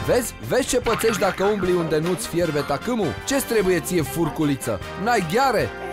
Vezi ce pățești dacă umbli unde nu-ți fierbe tacâmul? Ce-ți trebuie ție, furculiță? N-ai gheare?